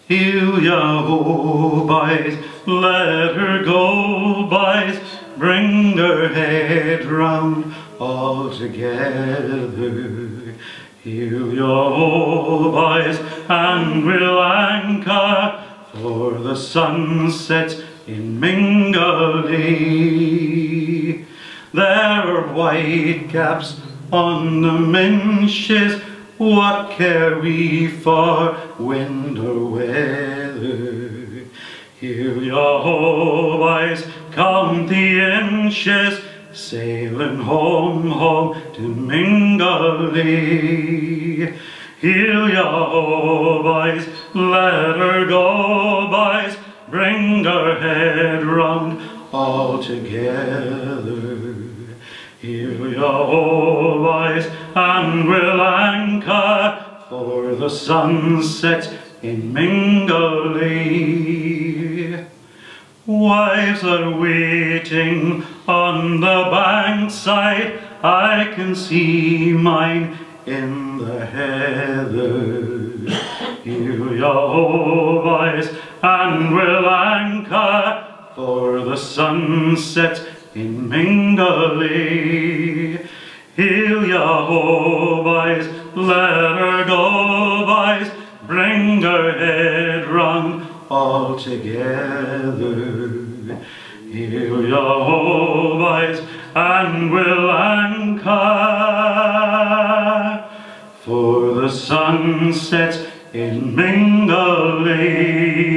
Heel ya ho, boys, let her go, boys, bring her head round all together. Heel ya ho, boys, and we'll anchor for the sun sets in Mingalee. There are white caps on the minches, what care we for wind or weather? Heel ya ho, boys, count the inches, sailing home, home to Mingalee. Heel ya ho, boys, let her go, boys, bring her head round all together. Heel ya ho, boys, and we'll anchor for the sunset in Mingalee. Wives are waiting on the bankside, I can see mine in the heather. Heel ya ho, boys, and we'll anchor for the sunset in Mingalee. Heel ya ho, boys, let her go, boys, bring her head round all together. Heel ya ho, boys, and we'll anchor for the sunset in Mingalee.